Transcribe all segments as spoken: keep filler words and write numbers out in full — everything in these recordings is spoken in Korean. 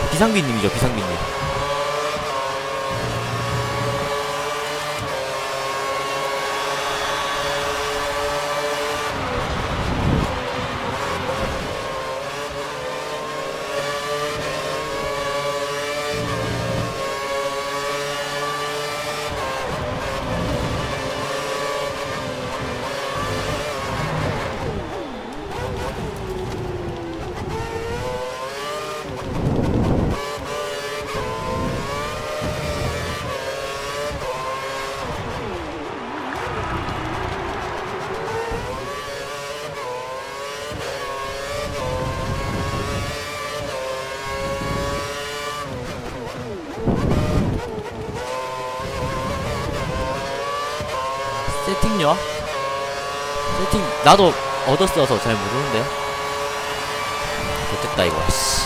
비상비님이죠, 비상비님. 세팅요? 세팅 나도 얻었어서 잘 모르는데. 됐다 이거. 씨.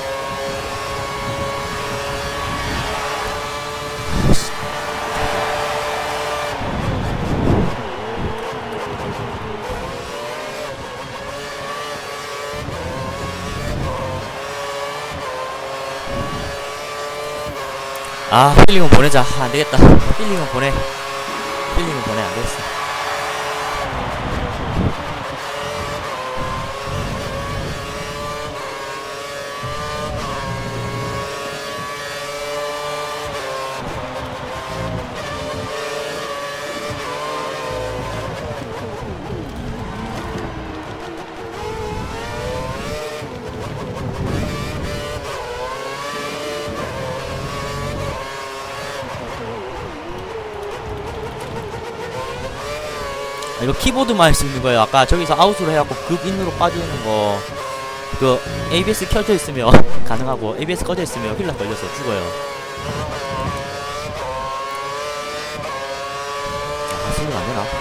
아, 필링은 보내자. 아, 안되겠다. 필링은 보내. 필링은 보내. 안되겠어. 이거 키보드만 할 수 있는 거예요. 아까 저기서 아웃으로 해갖고 급 인으로 빠지는 거, 그 에이비에스 켜져 있으면 가능하고, 에이비에스 꺼져 있으면 휠라 걸려서 죽어요. 아, 슬립 안 되나?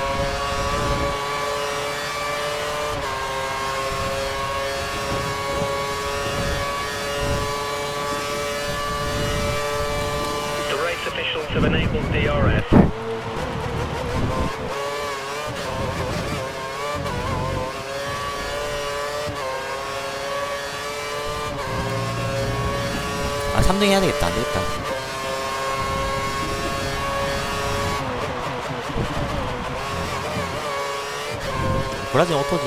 The race officials have enabled D R S. 아, 삼 등 해야 되겠다. 안 되겠다. 브라질 어떠지?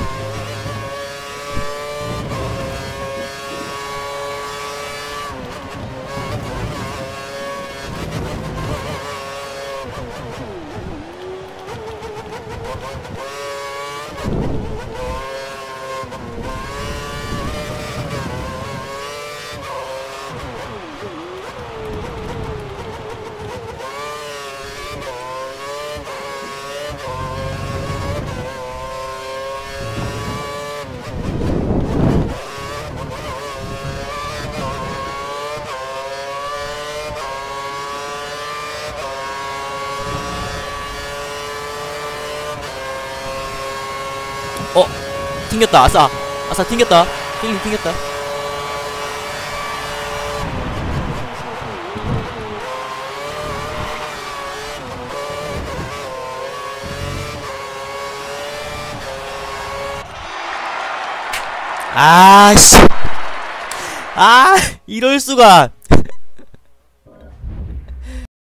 어! 튕겼다. 아싸! 아싸 튕겼다. 튕긴 튕겼다. 아씨. 아, 이럴수가.